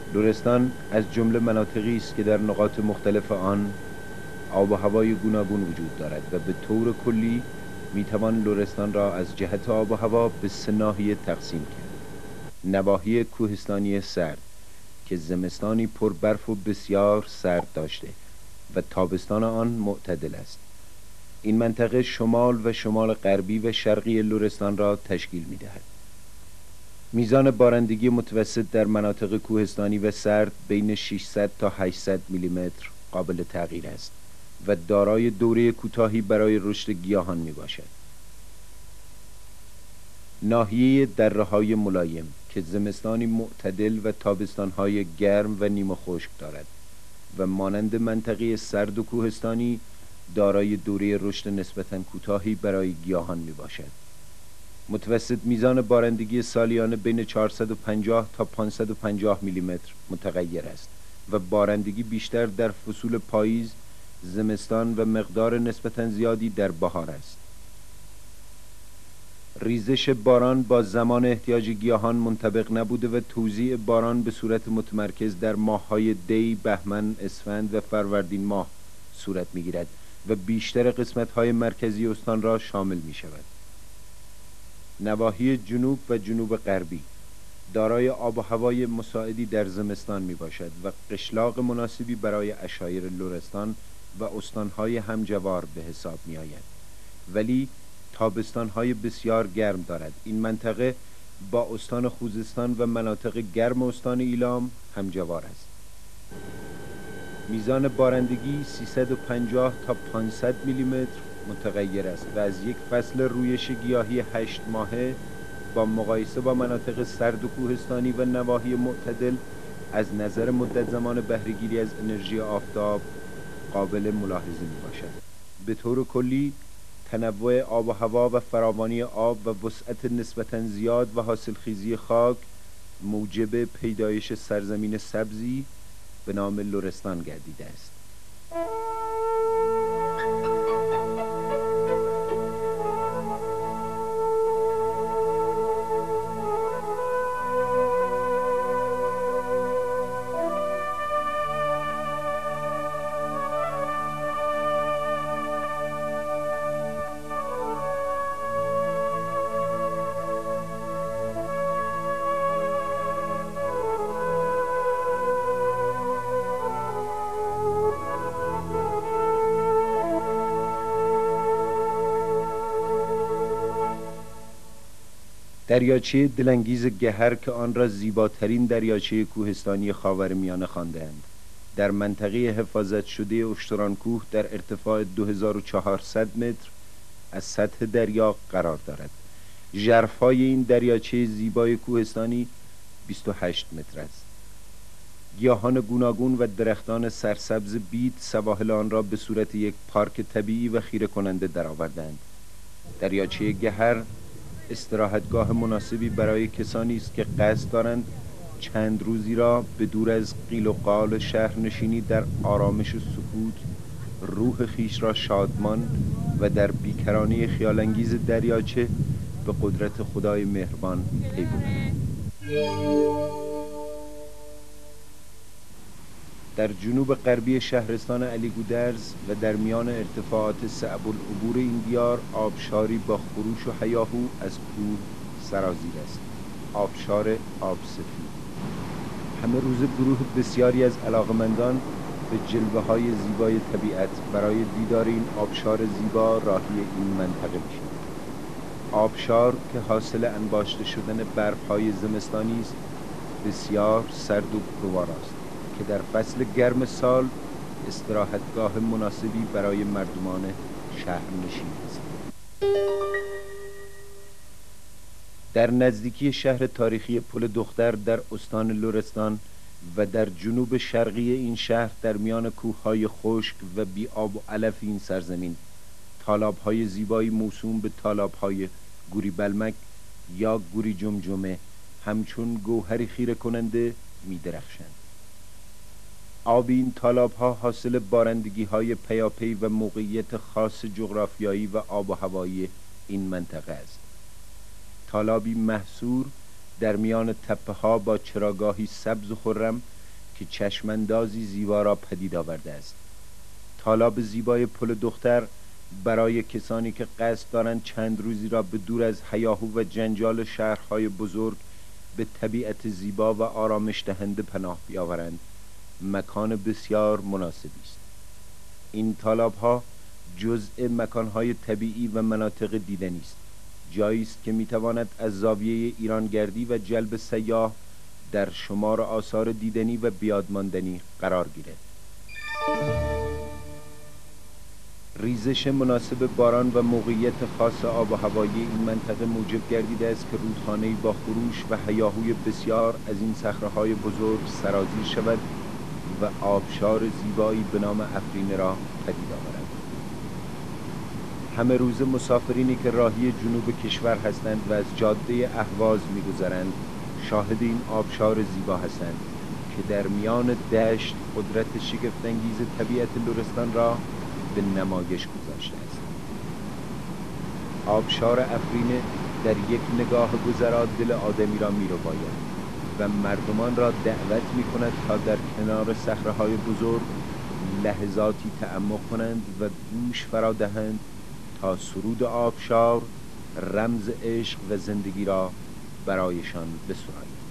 لرستان از جمله مناطقی است که در نقاط مختلف آن آب و هوای گوناگون وجود دارد و به طور کلی میتوان لرستان را از جهت آب و هوا به 3 ناحیه تقسیم کرد. نواحی کوهستانی سرد که زمستانی پر برف و بسیار سرد داشته و تابستان آن معتدل است. این منطقه شمال و شمال غربی و شرقی لرستان را تشکیل می‌دهد. میزان بارندگی متوسط در مناطق کوهستانی و سرد بین 600 تا 800 میلیمتر قابل تغییر است و دارای دوره کوتاهی برای رشد گیاهان میباشد. ناحیه دره‌های ملایم که زمستانی معتدل و تابستان‌های گرم و نیمه خشک دارد و مانند منطقه سرد و کوهستانی دارای دوره رشد نسبتاً کوتاهی برای گیاهان میباشد. متوسط میزان بارندگی سالیانه بین 450 تا 550 میلیمتر متغیر است و بارندگی بیشتر در فصول پاییز، زمستان و مقدار نسبتاً زیادی در بهار است. ریزش باران با زمان احتیاج گیاهان منطبق نبوده و توزیع باران به صورت متمرکز در ماه‌های دی، بهمن، اسفند و فروردین ماه صورت می‌گیرد و بیشتر قسمت‌های مرکزی استان را شامل می‌شود. نواحی جنوب و جنوب غربی دارای آب و هوای مساعدی در زمستان می باشد و قشلاق مناسبی برای عشایر لرستان و استانهای همجوار به حساب می آید، ولی تابستانهای بسیار گرم دارد. این منطقه با استان خوزستان و مناطق گرم استان ایلام همجوار است. میزان بارندگی 350 تا 500 میلیمتر متغیر است و از یک فصل رویش گیاهی 8 ماهه با مقایسه با مناطق سرد و کوهستانی و نواحی معتدل از نظر مدت زمان بهره‌گیری از انرژی آفتاب قابل ملاحظه می باشد. به طور کلی تنوع آب و هوا و فراوانی آب و وسعت نسبتاً زیاد و حاصلخیزی خاک موجب پیدایش سرزمین سبزی به نام لرستان گردیده است. دریاچه دلانگیز گهر که آن را زیباترین دریاچه کوهستانی خاورمیانه خواندند، در منطقه حفاظت شده اشترانکوه در ارتفاع 2400 متر از سطح دریا قرار دارد. ژرفای این دریاچه زیبای کوهستانی 28 متر است. گیاهان گوناگون و درختان سرسبز بید سواحل آن را به صورت یک پارک طبیعی و خیره کننده درآوردند. دریاچه گهر استراحتگاه مناسبی برای کسانی است که قصد دارند چند روزی را به دور از قیل و قال شهرنشینی در آرامش و سکوت روح خیش را شادمان و در بیکرانه خیالانگیز دریاچه به قدرت خدای مهربان پی ببرند. در جنوب غربی شهرستان علی گودرز و در میان ارتفاعات صعب العبور این دیار آبشاری با خروش و هیاهو از کوه سرازیر است. آبشار آب سفید. همه روز گروه بسیاری از علاقمندان به جلوه های زیبای طبیعت برای دیدار این آبشار زیبا راهی این منطقه می‌شوند. آبشار که حاصل انباشته شدن برف‌های زمستانی است، بسیار سرد و پربار است که در فصل گرم سال استراحتگاه مناسبی برای مردمان شهرنشین است. در نزدیکی شهر تاریخی پل دختر در استان لرستان و در جنوب شرقی این شهر در میان کوههای خشک و بی آب و علف این سرزمین تالاب‌های زیبایی موسوم به تالاب‌های گوری بلمک یا گوری جمجمه همچون گوهری خیره کننده می درخشند. آب این تالاب‌ها حاصل بارندگی‌های پیاپی و موقعیت خاص جغرافیایی و آب و هوایی این منطقه است. تالابی محصور در میان تپه‌ها با چراگاهی سبز و خرم که چشماندازی زیبا را پدید آورده است. تالاب زیبای پل دختر برای کسانی که قصد دارند چند روزی را به دور از هیاهو و جنجال شهرهای بزرگ به طبیعت زیبا و آرامش دهنده پناه بیاورند مکان بسیار مناسبی است. این تالاب‌ها جزء مکان‌های طبیعی و مناطق دیدنی است. جایی است که می‌تواند از زاویه ایرانگردی و جلب سیاح در شمار آثار دیدنی و بیادماندنی قرار گیرد. ریزش مناسب باران و موقعیت خاص آب و هوایی این منطقه موجب گردیده است که رودخانه‌ای با خروش و هیاهوی بسیار از این صخره‌های بزرگ سرازیر شود و آبشار زیبایی به نام افرینه را پدید آورد. همه روز مسافرینی که راهی جنوب کشور هستند و از جاده اهواز می‌گذرند شاهد این آبشار زیبا هستند که در میان دشت قدرت شگفت‌انگیز طبیعت لرستان را به نمایش گذاشته است. آبشار افرینه در یک نگاه گذرا دل آدمی را می‌رباید و مردمان را دعوت می‌کند تا در کنار صخره‌های بزرگ لحظاتی تأمل کنند و گوش فرا دهند تا سرود آبشار رمز عشق و زندگی را برایشان بسراید.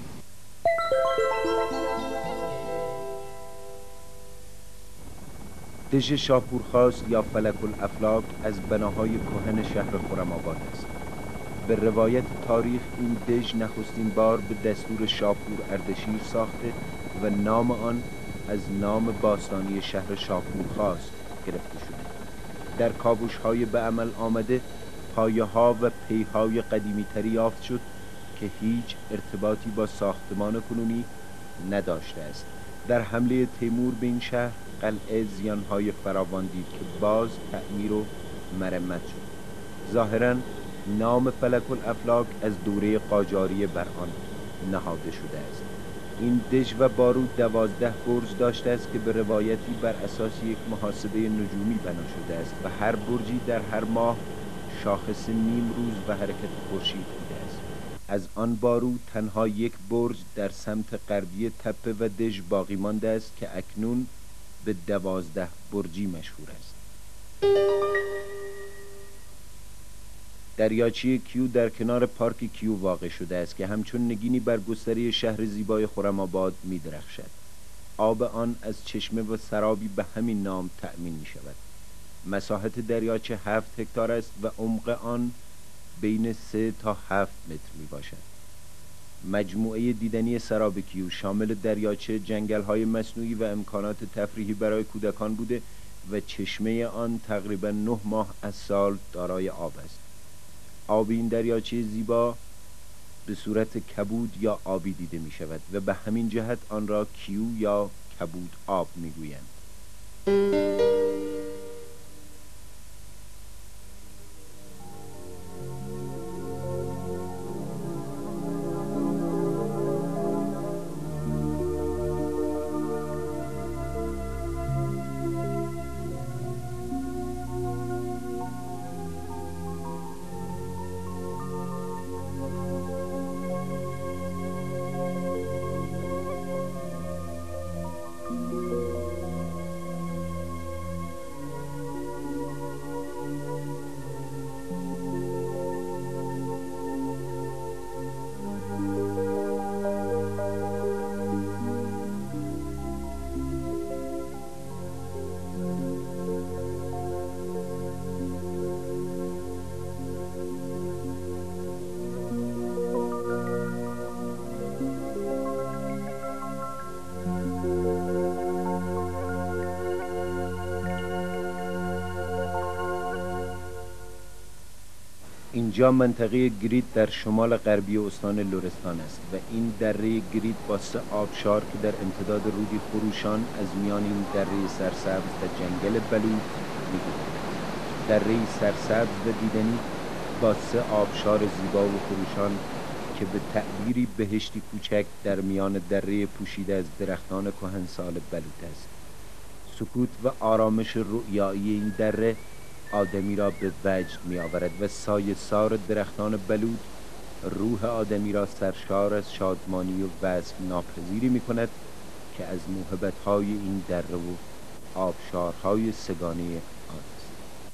دژ شاپورخاست یا فلک الافلاک از بناهای کهن شهر خرم‌آباد است. به روایت تاریخ این دژ نخستین بار به دستور شاپور اردشیر ساخته و نام آن از نام باستانی شهر شاپورخاست گرفته شده. در کاوش‌های به عمل آمده پایه‌ها و پیهای قدیمی‌تری یافت شد که هیچ ارتباطی با ساختمان کنونی نداشته است. در حمله تیمور به این شهر قلعه زیانهای فراوان دید که باز تعمیر و مرمت شد. ظاهراً نام فلک الافلاک از دوره قاجاریه بر آن نهاده شده است. این دژ و بارود 12 برج داشته است که به روایتی بر اساس یک محاسبه نجومی بنا شده است و هر برجی در هر ماه شاخص نیم روز و حرکت خورشید بوده است. از آن بارود تنها یک برج در سمت غربی تپه و دژ باقی مانده است که اکنون به 12 برجی مشهور است. دریاچه کیو در کنار پارک کیو واقع شده است که همچون نگینی بر گستره شهر زیبای خرم‌آباد می درخشد. آب آن از چشمه و سرابی به همین نام تأمین می شود. مساحت دریاچه 7 هکتار است و عمق آن بین 3 تا 7 متر می باشد. مجموعه دیدنی سراب کیو شامل دریاچه، جنگل‌های مصنوعی و امکانات تفریحی برای کودکان بوده و چشمه آن تقریباً 9 ماه از سال دارای آب است. آب این دریاچه زیبا به صورت کبود یا آبی دیده می شود و به همین جهت آن را کیو یا کبود آب می گویند. اینجا منطقه گرید در شمال غربی استان لرستان است و این دره گرید با 3 آبشار که در امتداد رودی خروشان از میان این دره سرسبز و جنگل بلوط می‌گذرد. دره سرسبز و دیدنی با 3 آبشار زیبا و خروشان که به تعبیری بهشتی کوچک در میان دره پوشیده از درختان کهنسال بلوط است. سکوت و آرامش رؤیایی این دره آدمی را به وجد می آورد و سایه سار درختان بلوط روح آدمی را سرشار از شادمانی و وصف ناپذیری می کند که از موهبت‌های این دره و آبشارهای سگانه آن است.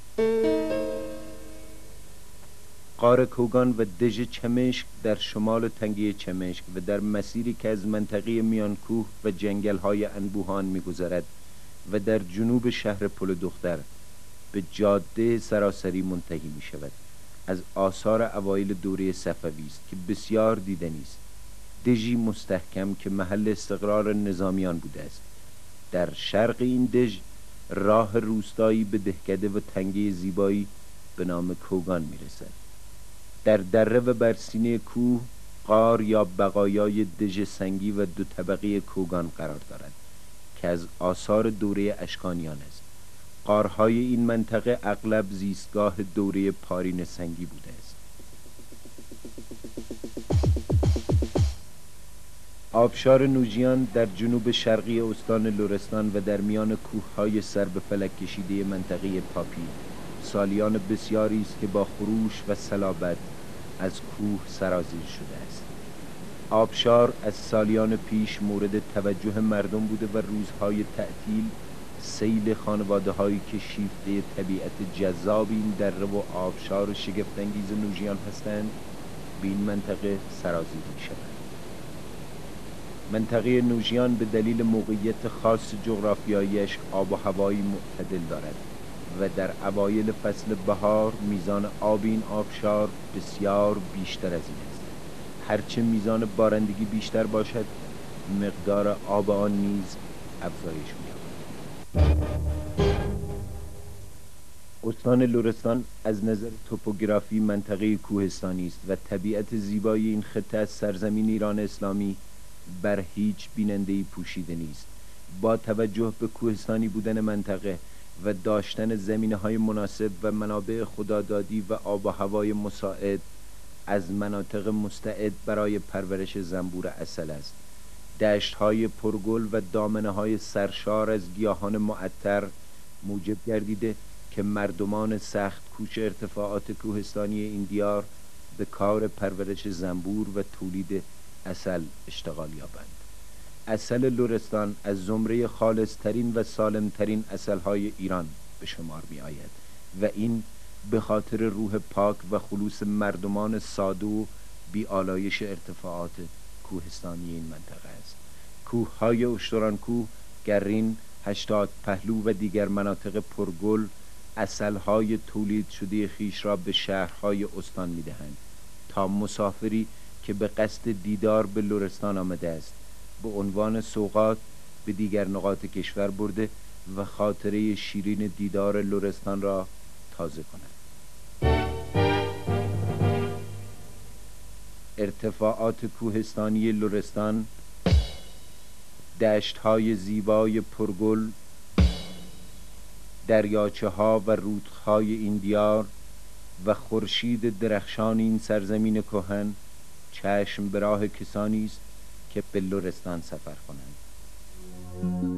غار کوگان و دژ چمشک در شمال تنگه چمشک و در مسیری که از منطقه میانکوه و جنگل‌های انبوهان می‌گذرد و در جنوب شهر پل دختر به جاده سراسری منتهی می‌شود، از آثار اوایل دوره صفوی است که بسیار دیدنی است. دژی مستحکم که محل استقرار نظامیان بوده است. در شرق این دژ راه روستایی به دهکده و تنگه زیبایی به نام کوگان میرسد. در دره و بر سینه کوه غار یا بقایای دژ سنگی و دو طبقه کوگان قرار دارد که از آثار دوره اشکانیان است. غارهای این منطقه اغلب زیستگاه دوره پارین سنگی بوده است. آبشار نوجیان در جنوب شرقی استان لرستان و در میان کوههای سر به فلک کشیده منطقه پاپی سالیان بسیاری است که با خروش و صلابت از کوه سرازیر شده است. آبشار از سالیان پیش مورد توجه مردم بوده و روزهای تعطیل سیل خانواده هایی که شیفته طبیعت جذاب این دره و آبشار شگفت‌انگیز نوجیان هستند به این منطقه سرازیر می شوند. منطقه نوجیان به دلیل موقعیت خاص جغرافیاییش آب و هوایی معتدل دارد و در اوایل فصل بهار میزان آب این آبشار بسیار بیشتر از این است. هرچه میزان بارندگی بیشتر باشد مقدار آب آن نیز افزایش می‌یابد. استان لرستان از نظر توپوگرافی منطقه کوهستانی است و طبیعت زیبای این خطه از سرزمین ایران اسلامی بر هیچ بیننده‌ای پوشیده نیست. با توجه به کوهستانی بودن منطقه و داشتن زمینه‌های مناسب و منابع خدادادی و آب و هوای مساعد از مناطق مستعد برای پرورش زنبور عسل است. دشت‌های پرگل و دامنه‌های سرشار از گیاهان معطر موجب گردیده که مردمان سخت کوش ارتفاعات کوهستانی این دیار به کار پرورش زنبور و تولید عسل اشتغال یابند. عسل لرستان از زمره خالص‌ترین و سالم‌ترین عسل‌های ایران به شمار می آید و این به خاطر روح پاک و خلوص مردمان ساده و بی آلایش ارتفاعات کوهستانی این منطقه است. کوه‌های اشترانکوه، گرین، 80 پهلو و دیگر مناطق پرگل عسل‌های تولید شده خیش را به شهرهای استان می‌دهند تا مسافری که به قصد دیدار به لرستان آمده است به عنوان سوغات به دیگر نقاط کشور برده و خاطره شیرین دیدار لرستان را تازه کند. ارتفاعات کوهستانی لرستان، دشت‌های زیبای پرگل، دریاچه‌ها و رودخ‌های این دیار و خورشید درخشان این سرزمین کهن چشم به راه کسانی است که به لرستان سفر کنند.